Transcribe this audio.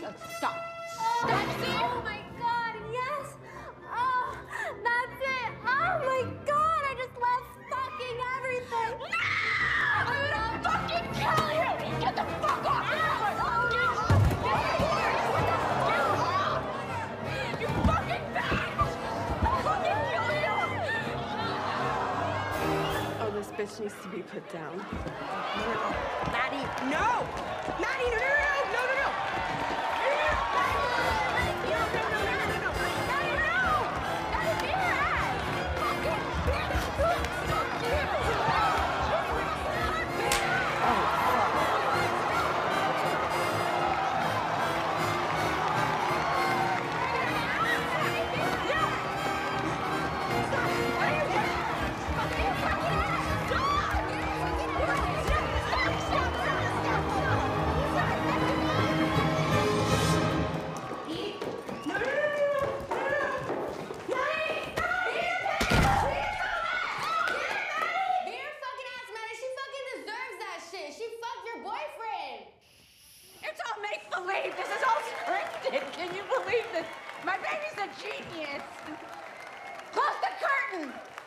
Stop. Oh, oh my God, yes. Oh, that's it. Oh my God, I just love fucking everything. No! I'm gonna fucking kill you! Get the fuck off me! You fucking bitch! I'll fucking kill you! Oh, this bitch needs to be put down. Maddie, no! Maddie, no! It's all make-believe. This is all scripted. Can you believe this? My baby's a genius. Close the curtain.